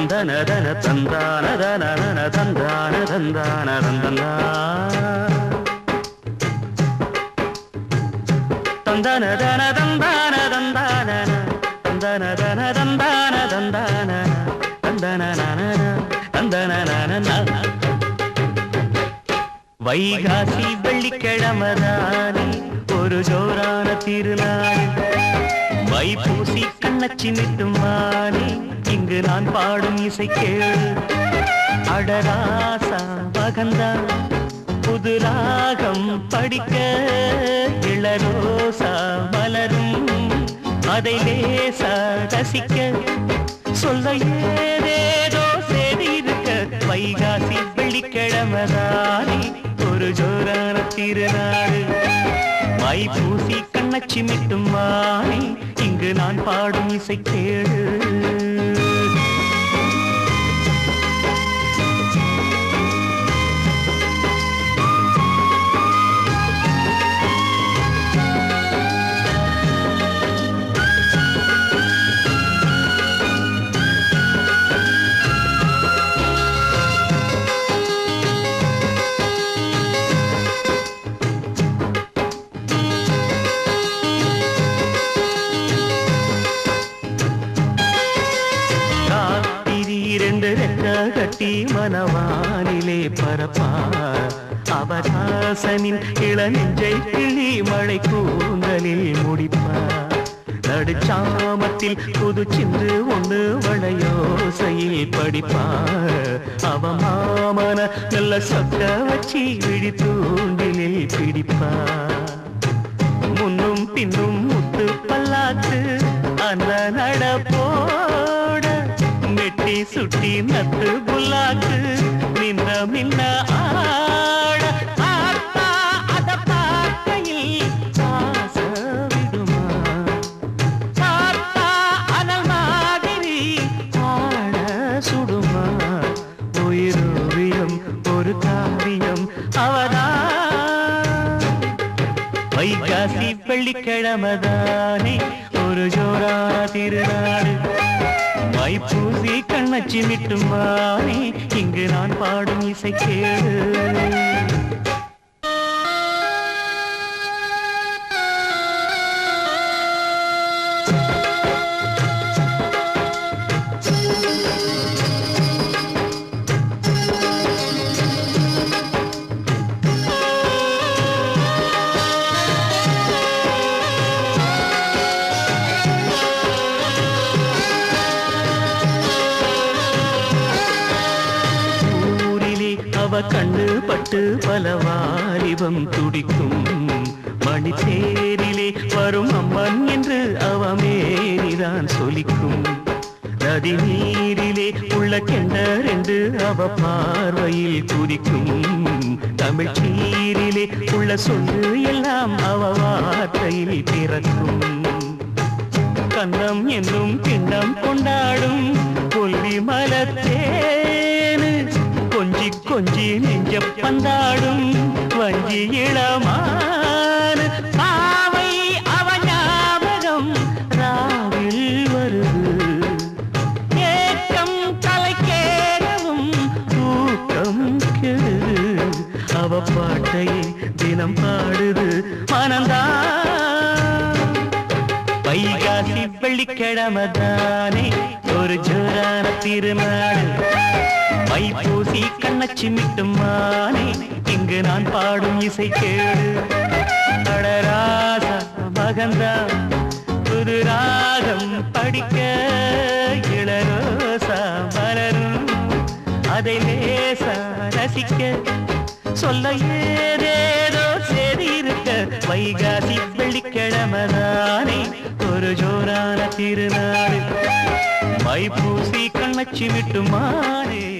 தந்தன தன தந்தான தன தந்தான தந்தான தந்தனா தந்தன தன தந்தான தந்தான தந்தன தன தந்தான தந்தான தந்தன தந்தன வைகாசி வெள்ளிக்கிழமதானே ஒரு ஜோரான திருநாள் வைப்பூசி கண்ணச்சி மிட்டும் மானே இங்கு நான் பாடும் இசை கேளு அடராசா மகந்தா புது ராகம் படிக்க இளரோசா மலரும் அதை லேசா ரசிக்க சொல்ல ஏதேதோ செய்தி இருக்க வைகாசி வெள்ளிக்கிழமதானே ஒரு ஜோரான திருநாள் வைப்பூசி கண்ணச்சி மிட்டும் மானே இங்கு நான் பாடும் இசை கேளு கட்டி மனவானிலே பரப்பா அவதாசனின் இளநெஞ்சை கிளி மழை கூந்தலில் முடிப்பா நடுச்சாமத்தில் புது சிந்து ஒன்று வளையோசையில் படிப்பா அவ மாமன நல்ல சொக்க வச்சி விழி தூண்டிலில் பிடிப்பா முன்னும் பின்னும் முத்து பல்லாக்கு அந்த நடப்போட மெட்டி சுட்டி நத்து புல்லாக்கு நின்ன மின்ன ஆட ஆத்தா அத பார்க்கையில் ஆச விடுமா ஆத்தா அனல் மாதிரி ஆட சுடுமா உயிரோவியம் ஒரு காவியம் அவதா வைகாசி வெள்ளிக்கிழமதானே ஒரு ஜோரான திருநாடு வைப்பூசி கண்ணச்சி மிட்டும் மானே இங்கு நான் பாடும் இசை கேளு அவ கண்ணு பட்டு பல வாலிபம் துடிக்கும் மணித்தேரிலே வரும் அம்மன் என்று அவ மேனிதான் சொலிக்கும் நதி நீரிலே உள்ள கெண்டர் என்று அவ பார்வையில் குதிக்கும் தமிழ் சீரிலே உள்ள சொல்லு எல்லாம் அவ வார்த்தையில் பிறக்கும் கண்ணம் என்னும் கிண்ணம் கொண்டாடும் கொல்லி மலத்தேனு கொஞ்சி கொஞ்சி நெஞ்ச பந்தாடும் வஞ்சி இளமான பாவை அவ ஞாபகம் ராவில் வருது ஏக்கம் தலை கேடவும் தூக்கம் கெடுது அவ பாட்டையை தினம் பாடுது மனந்தான் வைகாசி வெள்ளிக்கிழமதானே ஒரு ஜோரான திருநாள் வைப்பூசி கண்ணச்சி மிட்டும் மானே இங்கு நான் பாடும் இசை கேளு அடராசா மகந்தா புது ராகம் படிக்க இளரோசா மலரும் அதை லேசா ரசிக்க சொல்ல ஏதேதோ செய்தி இருக்க வைகாசி வெள்ளிக்கிழமதானே ஒரு ஜோரான திருநாள் வைப்பூசி கண்ணச்சி மிட்டும் மானே